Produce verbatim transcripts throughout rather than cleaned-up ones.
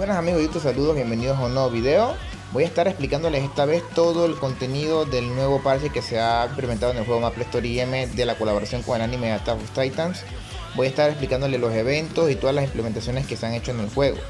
Buenas amigos de YouTube, saludos, bienvenidos a un nuevo video. Voy a estar explicándoles esta vez todo el contenido del nuevo parche que se ha implementado en el juego MapleStory M de la colaboración con el anime Attack of Titans. Voy a estar explicándoles los eventos y todas las implementaciones que se han hecho en el juego.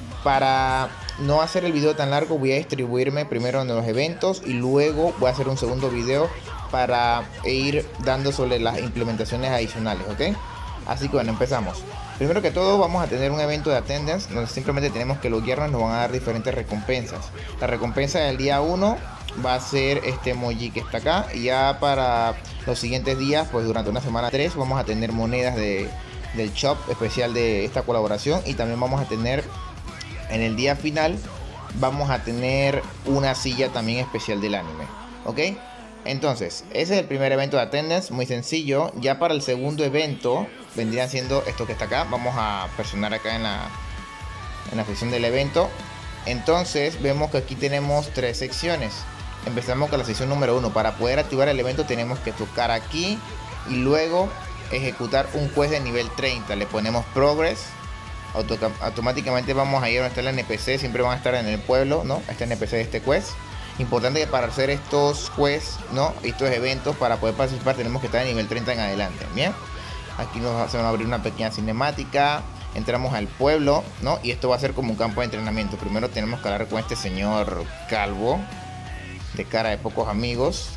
Para no hacer el video tan largo, voy a distribuirme primero en los eventos y luego voy a hacer un segundo video para ir dando sobre las implementaciones adicionales, ¿ok? Así que bueno, empezamos. Primero que todo vamos a tener un evento de attendance donde simplemente tenemos que loguearnos y nos van a dar diferentes recompensas. La recompensa del día uno va a ser este emoji que está acá, y ya para los siguientes días, pues durante una semana tres, vamos a tener monedas de, del shop especial de esta colaboración, y también vamos a tener en el día final vamos a tener una silla también especial del anime, ¿ok? Entonces, ese es el primer evento de attendance, muy sencillo. Ya para el segundo evento vendrían siendo esto que está acá. Vamos a presionar acá en la, en la sección del evento. Entonces vemos que aquí tenemos tres secciones. Empezamos con la sección número uno. Para poder activar el evento tenemos que tocar aquí y luego ejecutar un quest de nivel treinta. Le ponemos progress. Auto automáticamente vamos a ir a donde está el N P C. Siempre van a estar en el pueblo, ¿no? Este N P C de este quest. Importante que para hacer estos quests, ¿no? Estos eventos, para poder participar tenemos que estar en nivel treinta en adelante. Bien, aquí nos se va a abrir una pequeña cinemática. Entramos al pueblo, ¿no? Y esto va a ser como un campo de entrenamiento. Primero tenemos que hablar con este señor calvo, de cara de pocos amigos,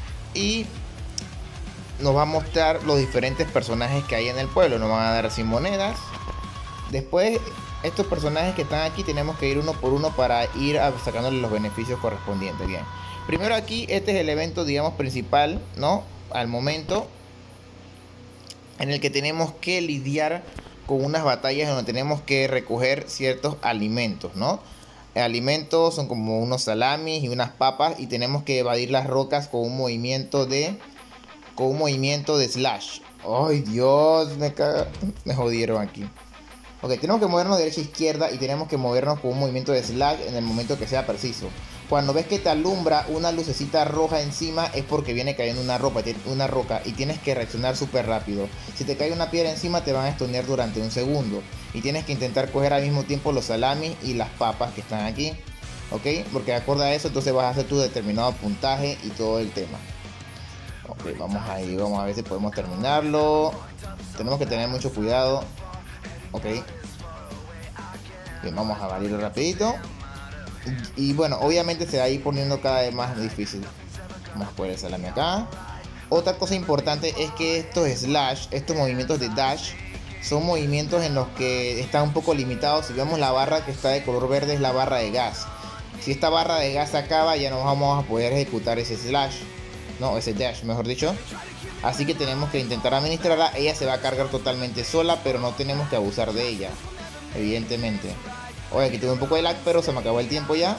y nos va a mostrar los diferentes personajes que hay en el pueblo. Nos van a dar así monedas. Después, estos personajes que están aquí tenemos que ir uno por uno para ir sacándole los beneficios correspondientes. Bien, primero aquí este es el evento, digamos, principal, ¿no? Al momento, en el que tenemos que lidiar con unas batallas donde tenemos que recoger ciertos alimentos, ¿no? Alimentos son como unos salamis y unas papas, y tenemos que evadir las rocas con un movimiento de con un movimiento de slash. Ay, Dios, me caga, me jodieron aquí. Ok, tenemos que movernos de derecha a izquierda y tenemos que movernos con un movimiento de slash en el momento que sea preciso. Cuando ves que te alumbra una lucecita roja encima es porque viene cayendo una, ropa, una roca y tienes que reaccionar súper rápido. Si te cae una piedra encima te van a stunear durante un segundo y tienes que intentar coger al mismo tiempo los salamis y las papas que están aquí. Ok, porque de acuerdo a eso entonces vas a hacer tu determinado puntaje y todo el tema. Ok, vamos ahí, vamos a ver si podemos terminarlo. Tenemos que tener mucho cuidado. Ok, bien, vamos a valirlo rapidito. Y, y bueno, obviamente se va a ir poniendo cada vez más difícil. Vamos a poner el salami acá. Otra cosa importante es que estos slash, estos movimientos de dash, son movimientos en los que están un poco limitados. Si vemos la barra que está de color verde, es la barra de gas. Si esta barra de gas se acaba, ya no vamos a poder ejecutar ese slash, no, ese dash, mejor dicho. Así que tenemos que intentar administrarla. Ella se va a cargar totalmente sola, pero no tenemos que abusar de ella, evidentemente. Oye, aquí tuve un poco de lag, pero se me acabó el tiempo ya.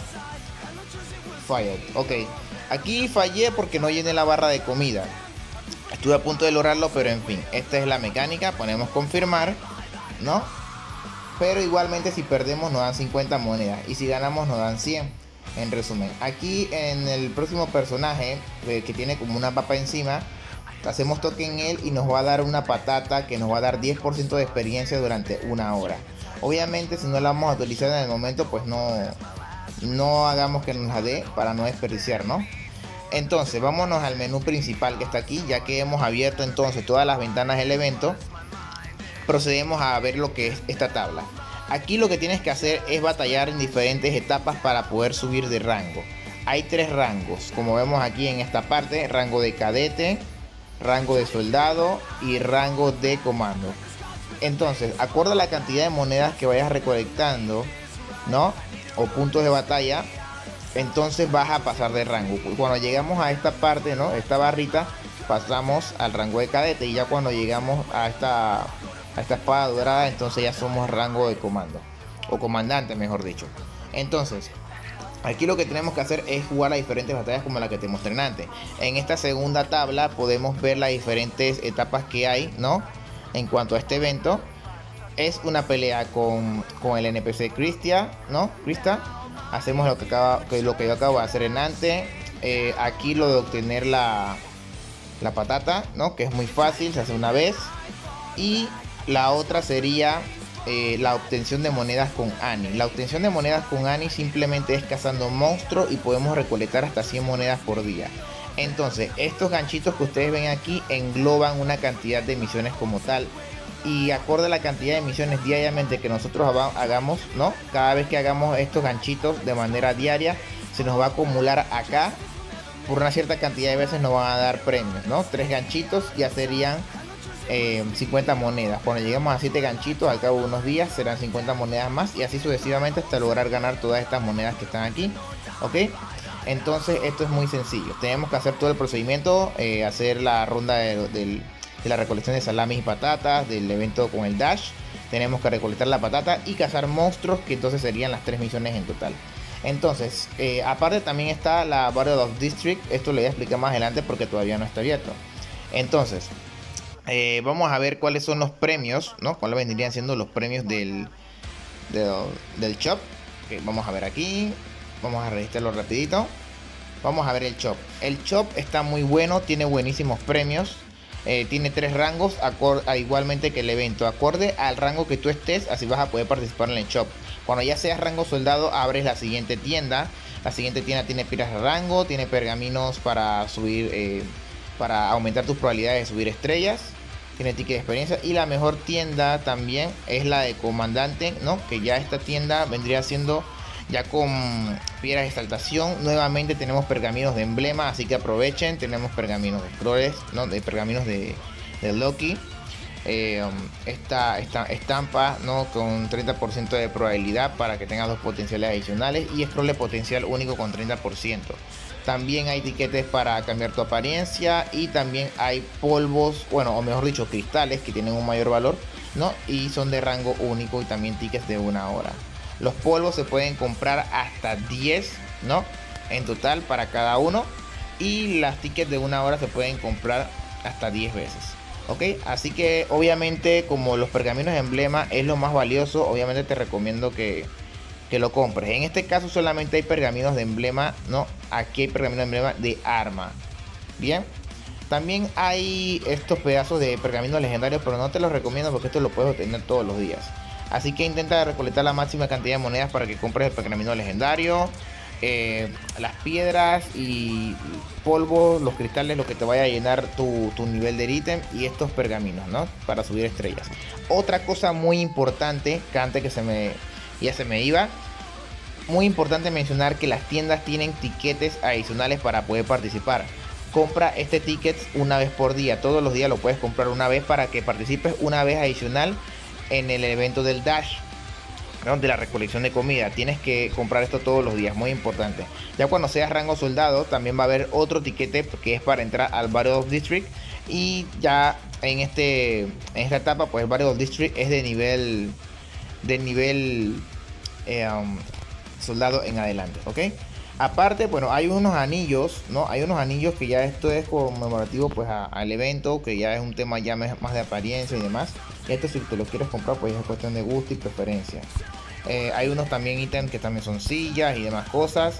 Fired. Ok, aquí fallé porque no llené la barra de comida. Estuve a punto de lograrlo, pero en fin, esta es la mecánica. Ponemos confirmar, ¿no? Pero igualmente si perdemos nos dan cincuenta monedas y si ganamos nos dan cien. En resumen, aquí en el próximo personaje, eh, que tiene como una papa encima, hacemos toque en él y nos va a dar una patata que nos va a dar diez por ciento de experiencia durante una hora. Obviamente si no la vamos a utilizar en el momento, pues no, no hagamos que nos la dé para no desperdiciar, ¿no? Entonces vámonos al menú principal que está aquí. Ya que hemos abierto entonces todas las ventanas del evento, procedemos a ver lo que es esta tabla. Aquí lo que tienes que hacer es batallar en diferentes etapas para poder subir de rango. Hay tres rangos, como vemos aquí en esta parte: rango de cadete, rango de soldado y rango de comando. Entonces, acorde a la cantidad de monedas que vayas recolectando, ¿no? O puntos de batalla, entonces vas a pasar de rango. Cuando llegamos a esta parte, ¿no? Esta barrita, pasamos al rango de cadete, y ya cuando llegamos a esta, a esta espada dorada, entonces ya somos rango de comando, o comandante, mejor dicho. Entonces, aquí lo que tenemos que hacer es jugar las diferentes batallas como la que te mostré antes. En esta segunda tabla podemos ver las diferentes etapas que hay, ¿no? En cuanto a este evento, es una pelea con, con el N P C Cristia, ¿no? Crista. Hacemos lo que, acaba, que lo que yo acabo de hacer en antes. Eh, aquí lo de obtener la, la patata, ¿no? Que es muy fácil, se hace una vez. Y la otra sería eh, la obtención de monedas con Annie. La obtención de monedas con Annie simplemente es cazando monstruos y podemos recolectar hasta cien monedas por día. Entonces, estos ganchitos que ustedes ven aquí engloban una cantidad de misiones como tal. Y acorde a la cantidad de misiones diariamente que nosotros hagamos, ¿no? Cada vez que hagamos estos ganchitos de manera diaria, se nos va a acumular acá. Por una cierta cantidad de veces nos van a dar premios, ¿no? Tres ganchitos ya serían eh, cincuenta monedas. Cuando lleguemos a siete ganchitos, al cabo de unos días serán cincuenta monedas más. Y así sucesivamente hasta lograr ganar todas estas monedas que están aquí. ¿Ok? Entonces esto es muy sencillo. Tenemos que hacer todo el procedimiento. Eh, hacer la ronda de, de, de la recolección de salamis y patatas. Del evento con el dash. Tenemos que recolectar la patata y cazar monstruos, que entonces serían las tres misiones en total. Entonces, eh, aparte también está la Battle of District. Esto lo voy a explicar más adelante porque todavía no está abierto. Entonces, eh, vamos a ver cuáles son los premios, ¿no? Cuáles vendrían siendo los premios del, del, del shop. Okay, vamos a ver aquí. Vamos a registrarlo rapidito. Vamos a ver el shop. El shop está muy bueno, tiene buenísimos premios. Eh, tiene tres rangos, a, igualmente que el evento. Acorde al rango que tú estés, así vas a poder participar en el shop. Cuando ya seas rango soldado, abres la siguiente tienda. La siguiente tienda tiene piedras de rango, tiene pergaminos para subir, eh, para aumentar tus probabilidades de subir estrellas. Tiene ticket de experiencia. Y la mejor tienda también es la de comandante, ¿no? Que ya esta tienda vendría siendo ya con piedras de exaltación. Nuevamente tenemos pergaminos de emblema, así que aprovechen. Tenemos pergaminos de scrolls, ¿no? De pergaminos de, de Loki. Eh, esta, esta estampa, ¿no? Con treinta por ciento de probabilidad para que tengas dos potenciales adicionales. Y scroll potencial único con treinta por ciento. También hay tiquetes para cambiar tu apariencia. Y también hay polvos, bueno, o mejor dicho, cristales que tienen un mayor valor, ¿no? Y son de rango único. Y también tickets de una hora. Los polvos se pueden comprar hasta diez, ¿no? En total para cada uno. Y las tickets de una hora se pueden comprar hasta diez veces. ¿Ok? Así que obviamente, como los pergaminos de emblema es lo más valioso, obviamente te recomiendo que, que lo compres. En este caso solamente hay pergaminos de emblema, ¿no? Aquí hay pergaminos de emblema de arma. Bien. También hay estos pedazos de pergaminos legendarios, pero no te los recomiendo porque esto lo puedes obtener todos los días. Así que intenta recolectar la máxima cantidad de monedas para que compres el pergamino legendario. Eh, las piedras y polvo, los cristales, lo que te vaya a llenar tu, tu nivel de ítem. Y estos pergaminos, ¿no? Para subir estrellas. Otra cosa muy importante, que antes que se me, ya se me iba. Muy importante mencionar que las tiendas tienen tiquetes adicionales para poder participar. Compra este ticket una vez por día. Todos los días lo puedes comprar una vez para que participes una vez adicional en el evento del dash, ¿no? De la recolección de comida. Tienes que comprar esto todos los días, muy importante. Ya cuando seas rango soldado también va a haber otro tiquete que es para entrar al Battle of District. Y ya en este en esta etapa pues el Battle of District es de nivel de nivel eh, um, soldado en adelante, ¿ok? Aparte, bueno, hay unos anillos, ¿no? Hay unos anillos que ya esto es conmemorativo pues a, al evento, que ya es un tema ya más de apariencia y demás. Y esto si te lo quieres comprar pues es cuestión de gusto y preferencia. Eh, hay unos también ítems que también son sillas y demás cosas.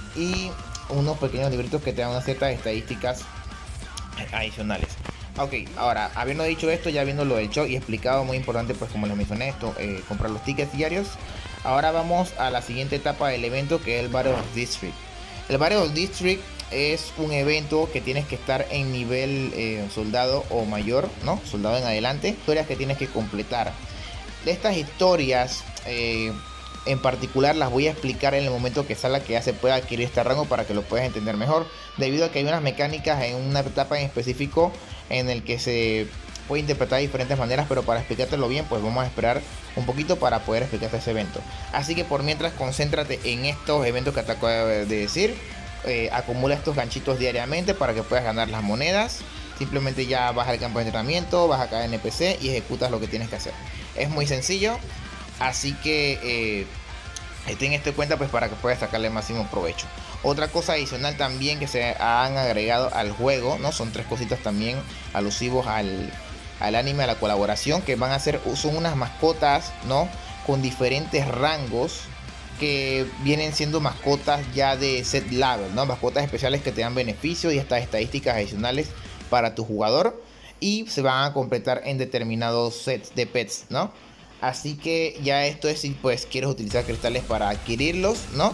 Y unos pequeños libritos que te dan unas ciertas estadísticas adicionales. Ok, ahora, habiendo dicho esto, ya viendo lo del show y explicado, muy importante pues como les mencioné esto, eh, comprar los tickets diarios. Ahora vamos a la siguiente etapa del evento, que es el Battle of District. El Battle of District es un evento que tienes que estar en nivel eh, soldado o mayor, ¿no? Soldado en adelante. Historias que tienes que completar. De estas historias eh, en particular las voy a explicar en el momento que salga, que ya se pueda adquirir este rango para que lo puedas entender mejor. Debido a que hay unas mecánicas en una etapa en específico en el que se puede interpretar de diferentes maneras, pero para explicártelo bien pues vamos a esperar un poquito para poder explicarte ese evento. Así que por mientras concéntrate en estos eventos que te acabo de decir. Eh, acumula estos ganchitos diariamente para que puedas ganar las monedas. Simplemente ya vas al campo de entrenamiento, vas a cada N P C y ejecutas lo que tienes que hacer. Es muy sencillo, así que eh, ten esto en cuenta pues para que puedas sacarle el máximo provecho. Otra cosa adicional también que se han agregado al juego, ¿no? Son tres cositas también alusivos al, al anime, a la colaboración, que van a ser, son unas mascotas, ¿no? Con diferentes rangos, que vienen siendo mascotas ya de set level, ¿no? Mascotas especiales que te dan beneficios y estas estadísticas adicionales para tu jugador. Y se van a completar en determinados sets de pets, ¿no? Así que ya esto es si pues quieres utilizar cristales para adquirirlos, ¿no?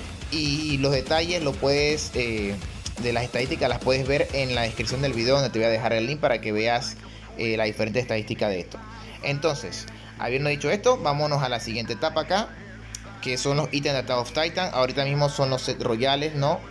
Y los detalles lo puedes, eh, de las estadísticas las puedes ver en la descripción del video, donde te voy a dejar el link para que veas eh, la diferente estadística de esto. Entonces, habiendo dicho esto, vámonos a la siguiente etapa acá, que son los ítems de Attack of Titan. Ahorita mismo son los set royales, ¿no?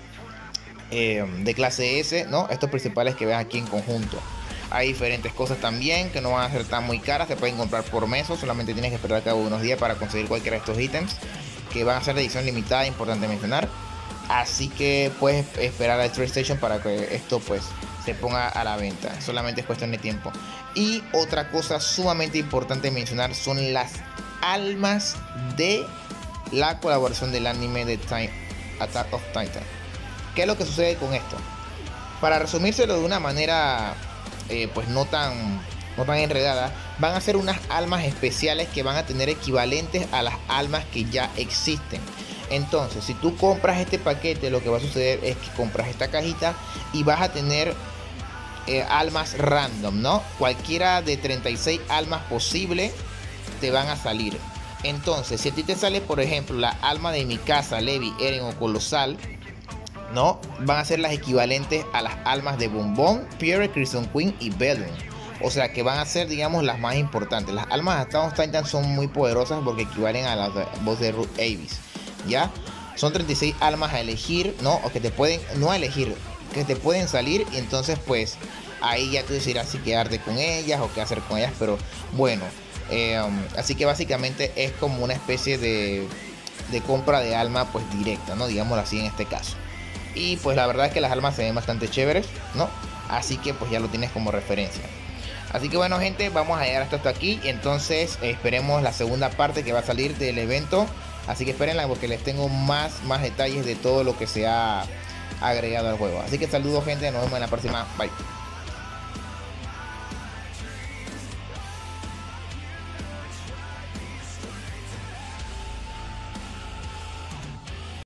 Eh, de clase S, ¿no? Estos principales que ves aquí en conjunto. Hay diferentes cosas también que no van a ser tan muy caras, se pueden comprar por mes, solamente tienes que esperar cada unos días para conseguir cualquiera de estos ítems, que van a ser de edición limitada, importante mencionar. Así que puedes esperar al Trade Station para que esto pues se ponga a la venta, solamente es cuestión de tiempo. Y otra cosa sumamente importante mencionar son las almas de la colaboración del anime de Time, Attack of Titan. ¿Qué es lo que sucede con esto? Para resumírselo de una manera eh, pues no tan, no tan enredada, van a ser unas almas especiales que van a tener equivalentes a las almas que ya existen. Entonces, si tú compras este paquete, lo que va a suceder es que compras esta cajita y vas a tener eh, almas random, ¿no? Cualquiera de treinta y seis almas posibles te van a salir. Entonces, si a ti te sale, por ejemplo, la alma de Mikasa, Levi, Eren o Colosal, ¿no? Van a ser las equivalentes a las almas de Bombón, Pierre, Crimson Queen y Bellum. O sea que van a ser, digamos, las más importantes. Las almas de Attack of Titan son muy poderosas porque equivalen a las voz de Ruth Avis. ¿Ya? Son treinta y seis almas a elegir, ¿no? O que te pueden, no a elegir, que te pueden salir. Y entonces pues ahí ya tú decidirás si quedarte con ellas o qué hacer con ellas. Pero bueno, eh, así que básicamente es como una especie de, de compra de alma pues directa, ¿no? Digámoslo así en este caso. Y pues la verdad es que las almas se ven bastante chéveres, ¿no? Así que pues ya lo tienes como referencia. Así que bueno, gente, vamos a llegar hasta, hasta aquí. Entonces eh, esperemos la segunda parte que va a salir del evento. Así que espérenla porque les tengo más, más detalles de todo lo que se ha agregado al juego. Así que saludos, gente, nos vemos en la próxima. Bye.